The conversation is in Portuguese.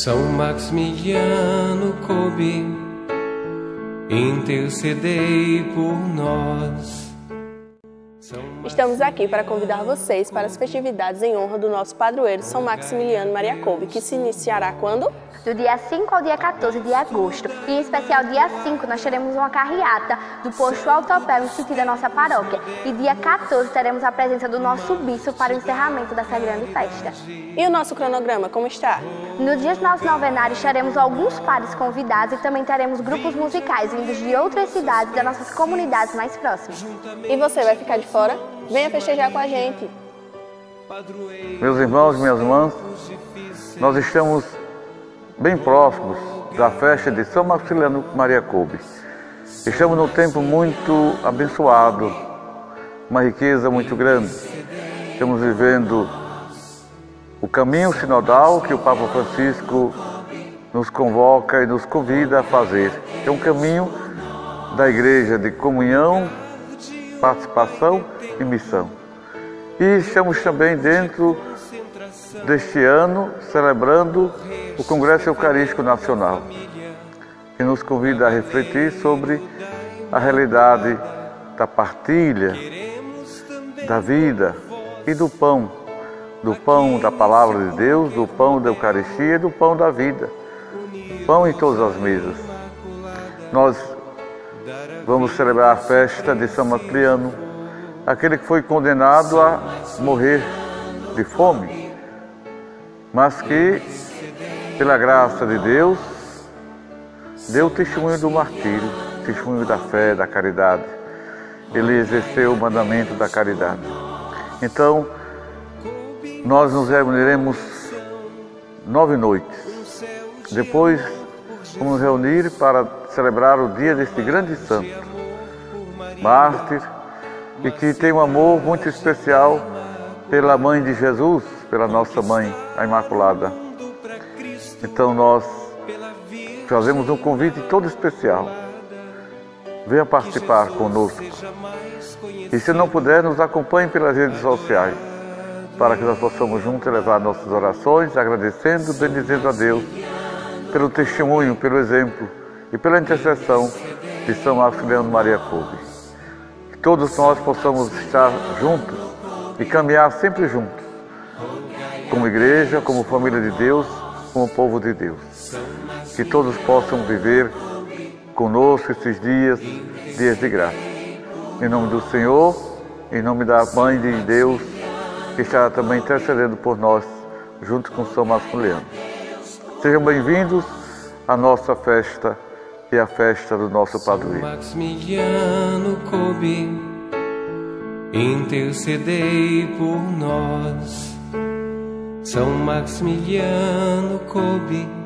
São Maximiliano Kolbe, intercedei por nós. Estamos aqui para convidar vocês para as festividades em honra do nosso padroeiro São Maximiliano Maria Kolbe, que se iniciará quando? Do dia 5 ao dia 14 de agosto. E em especial dia 5 nós teremos uma carreata do posto Autopé no sentido da nossa paróquia. E dia 14 teremos a presença do nosso bispo para o encerramento dessa grande festa. E o nosso cronograma, como está? No dia do nosso novenário teremos alguns padres convidados e também teremos grupos musicais vindos de outras cidades das nossas comunidades mais próximas. E você vai ficar de fora? Venha festejar com a gente! Meus irmãos e minhas irmãs, nós estamos bem próximos da festa de São Maximiliano Maria Kolbe. Estamos num tempo muito abençoado, uma riqueza muito grande. Estamos vivendo o caminho sinodal que o Papa Francisco nos convoca e nos convida a fazer. É um caminho da Igreja de comunhão, participação e missão. E estamos também dentro deste ano celebrando o Congresso Eucarístico Nacional, que nos convida a refletir sobre a realidade da partilha, da vida e do pão da Palavra de Deus, do pão da Eucaristia e do pão da vida. Pão em todas as mesas. Nós vamos celebrar a festa de São Maximiliano, aquele que foi condenado a morrer de fome, mas que, pela graça de Deus, deu testemunho do martírio, testemunho da fé, da caridade. Ele exerceu o mandamento da caridade. Então, nós nos reuniremos 9 noites. Depois, vamos nos reunir para celebrar o dia deste grande santo, mártir, e que tem um amor muito especial pela Mãe de Jesus, pela nossa Mãe, a Imaculada. Então nós fazemos um convite todo especial. Venha participar conosco. E se não puder, nos acompanhe pelas redes sociais, para que nós possamos juntos elevar nossas orações, agradecendo, bendizendo a Deus pelo testemunho, pelo exemplo e pela intercessão de São Maximiliano Maria Kolbe. Que todos nós possamos estar juntos e caminhar sempre juntos, como igreja, como família de Deus, como povo de Deus. Que todos possam viver conosco esses dias de graça. Em nome do Senhor, em nome da Mãe de Deus, que está também intercedendo por nós, junto com São Maximiliano. Sejam bem-vindos à nossa festa e à festa do nosso padroeiro. São Maximiliano Kolbe, intercedei por nós. São Maximiliano Kolbe,